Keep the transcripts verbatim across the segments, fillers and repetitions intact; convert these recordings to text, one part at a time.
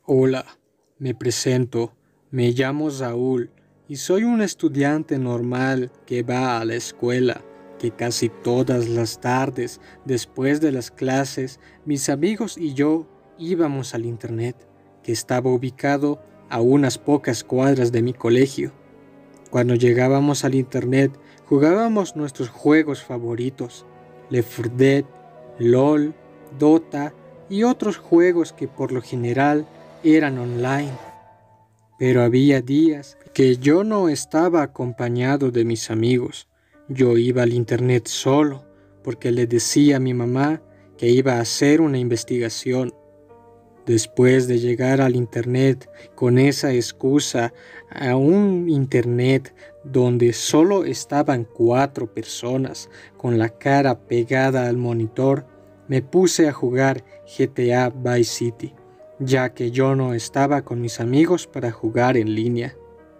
Hola, me presento, me llamo Saúl y soy un estudiante normal que va a la escuela, que casi todas las tardes, después de las clases, mis amigos y yo íbamos al internet, que estaba ubicado a unas pocas cuadras de mi colegio. Cuando llegábamos al internet, jugábamos nuestros juegos favoritos, Left four Dead, LOL, Dota y otros juegos que por lo general eran online. Pero había días que yo no estaba acompañado de mis amigos. Yo iba al internet solo porque le decía a mi mamá que iba a hacer una investigación. Después de llegar al internet con esa excusa, a un internet donde solo estaban cuatro personas con la cara pegada al monitor, me puse a jugar G T A Vice City, ya que yo no estaba con mis amigos para jugar en línea.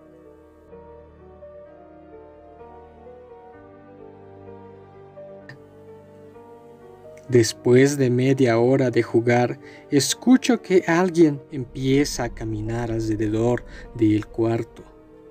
Después de media hora de jugar, escucho que alguien empieza a caminar alrededor del cuarto.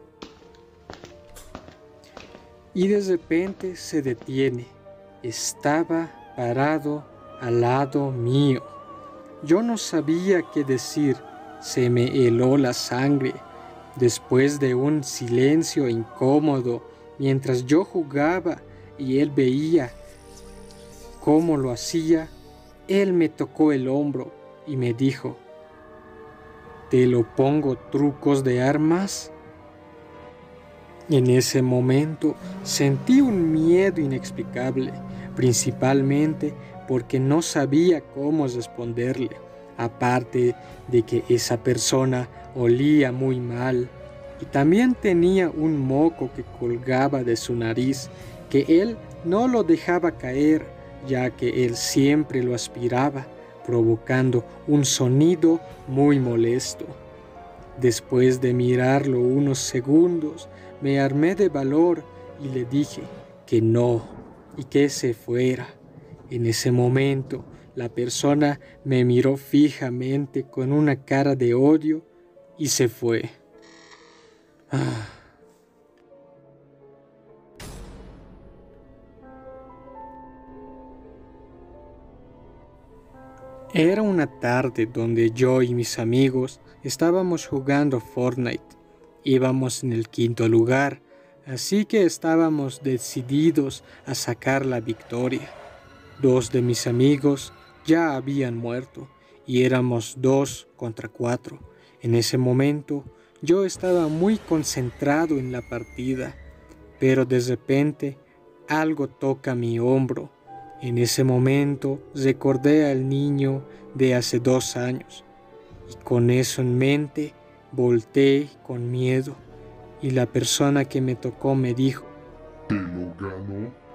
Y de repente se detiene. Estaba parado al lado mío. Yo no sabía qué decir. Se me heló la sangre. Después de un silencio incómodo, mientras yo jugaba y él veía cómo lo hacía, él me tocó el hombro y me dijo: ¿te lo pongo trucos de armas? En ese momento sentí un miedo inexplicable, principalmente porque no sabía cómo responderle, aparte de que esa persona olía muy mal y también tenía un moco que colgaba de su nariz, que él no lo dejaba caer, ya que él siempre lo aspiraba, provocando un sonido muy molesto. Después de mirarlo unos segundos, me armé de valor y le dije que no y que se fuera. En ese momento, la persona me miró fijamente con una cara de odio y se fue. Ah. Era una tarde donde yo y mis amigos estábamos jugando Fortnite. Íbamos en el quinto lugar, así que estábamos decididos a sacar la victoria. Dos de mis amigos ya habían muerto y éramos dos contra cuatro. En ese momento yo estaba muy concentrado en la partida, pero de repente algo toca mi hombro. En ese momento recordé al niño de hace dos años y con eso en mente volteé con miedo y la persona que me tocó me dijo: ¿te lo ganó?